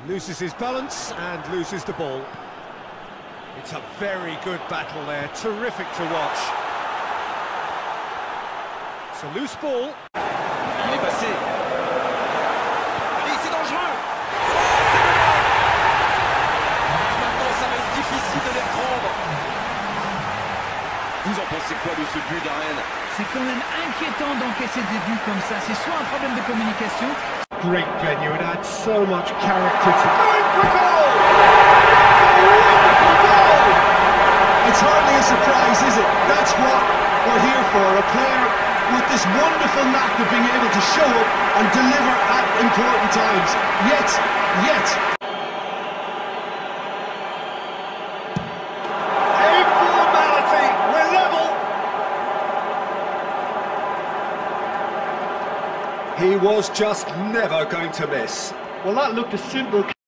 Loses his balance and loses the ball. It's a very good battle there, terrific to watch. It's a loose ball. Il est passé. Allez, c'est dangereux. Maintenant, ça va être difficile de les reprendre. Vous en pensez quoi de ce but d'Eren? C'est quand même inquiétant d'encaisser des buts comme ça. C'est soit un problème de communication. Great venue, it adds so much character to... Going for goal! It's hardly a surprise, is it? That's what we're here for. A player with this wonderful knack of being able to show up and deliver at important times. Yet. A formality, we're level. He was just never going to miss. Well, that looked a simple